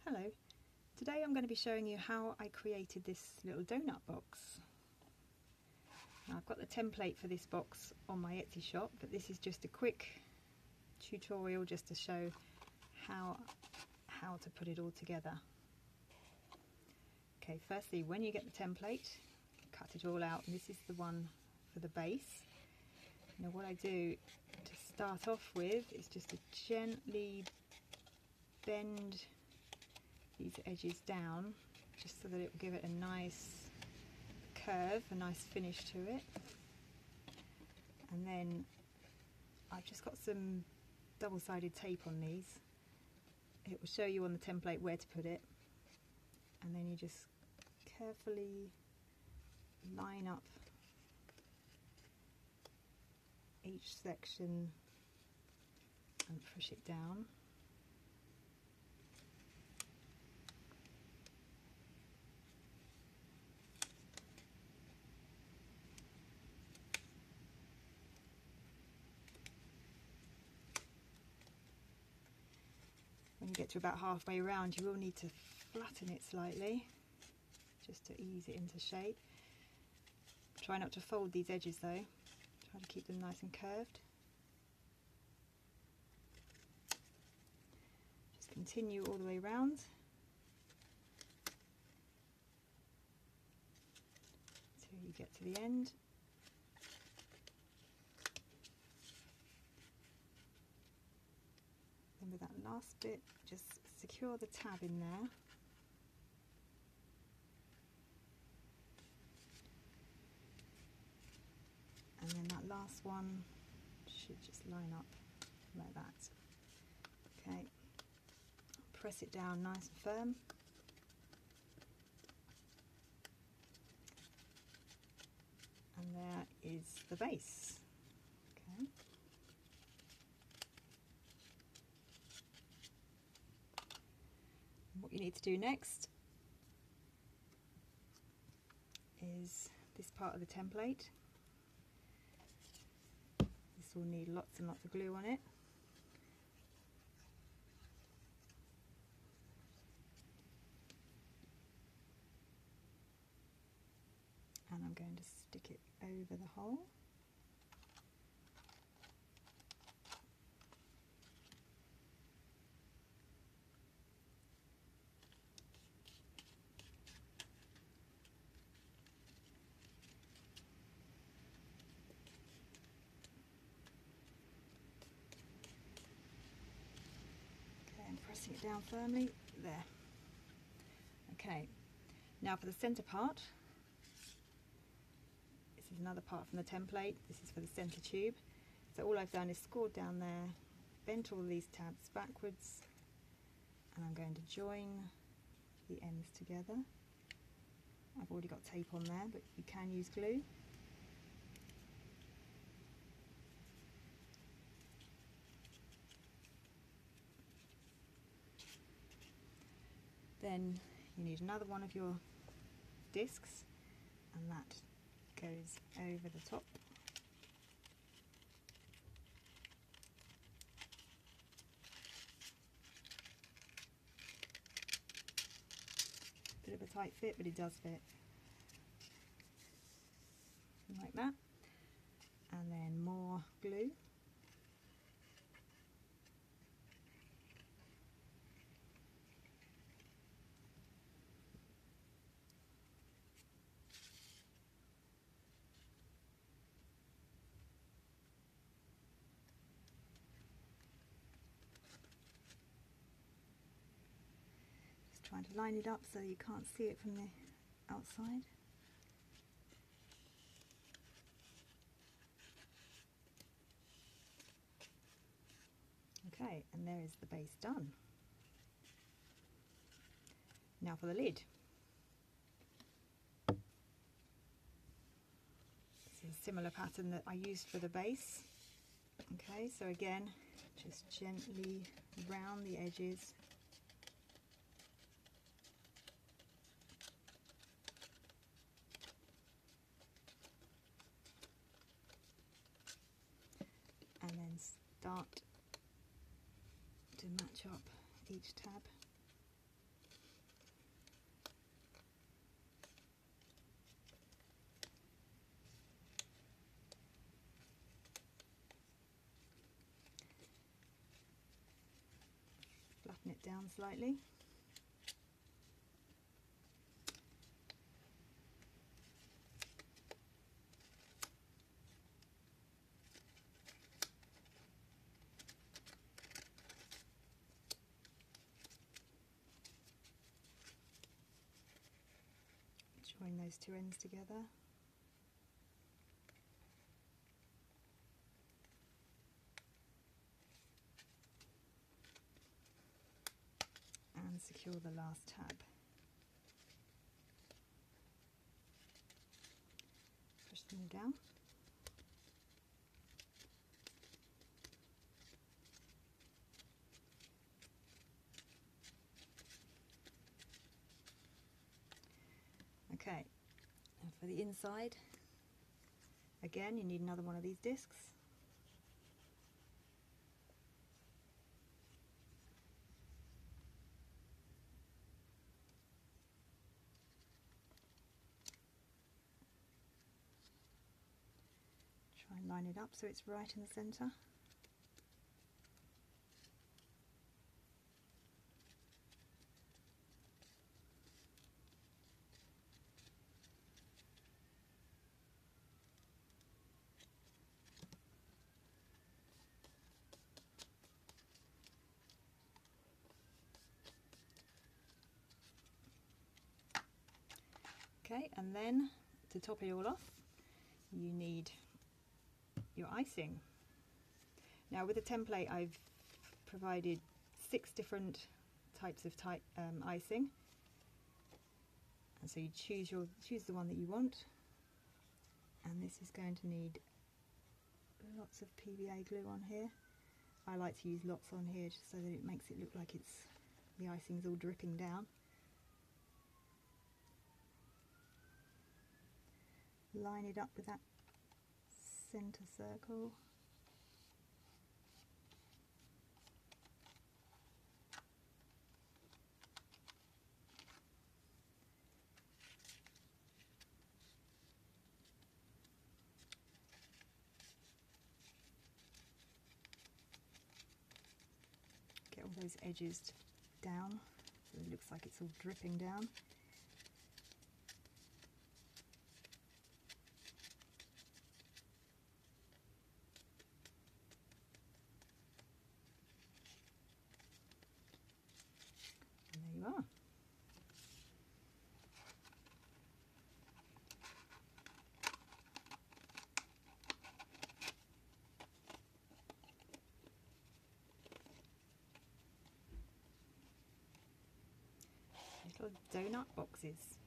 Hello, today I'm going to be showing you how I created this little donut box. Now, I've got the template for this box on my Etsy shop, but this is just a quick tutorial just to show how to put it all together. Okay, firstly, when you get the template, cut it all out, and this is the one for the base. Now what I do to start off with is just to gently bend these edges down, just so that it will give it a nice curve, a nice finish to it. And then I've just got some double-sided tape on these. It will show you on the template where to put it, and then you just carefully line up each section and push it down. When you get to about halfway around, you will need to flatten it slightly just to ease it into shape. Try not to fold these edges though, try to keep them nice and curved. Just continue all the way around until you get to the end. Then with that last bit, just secure the tab in there. And then that last one should just line up like that. Okay, press it down nice and firm. And there is the base. Okay. What you need to do next is this part of the template. This will need lots and lots of glue on it. And I'm going to stick it over the hole. And pressing it down firmly, there. Okay, now for the centre part, this is another part from the template, this is for the centre tube. So all I've done is scored down there, bent all these tabs backwards, and I'm going to join the ends together. I've already got tape on there, but you can use glue. Then you need another one of your discs, and that goes over the top. Bit of a tight fit, but it does fit. Like that. And then more glue. Trying to line it up so you can't see it from the outside. Okay, and there is the base done. Now for the lid. This is a similar pattern that I used for the base. Okay, so again, just gently round the edges. And then start to match up each tab. roughen it down slightly. Join those two ends together. And secure the last tab. Push them all down. Okay, and for the inside, again you need another one of these discs. Try and line it up so it's right in the centre. Okay, and then to top it all off, you need your icing. Now with the template I've provided 6 different types of icing, and so you choose the one that you want, and this is going to need lots of PVA glue on here. I like to use lots on here just so that it makes it look like the icing's all dripping down. Line it up with that centre circle. Get all those edges down so it looks like it's all dripping down. And there you are. Little donut boxes.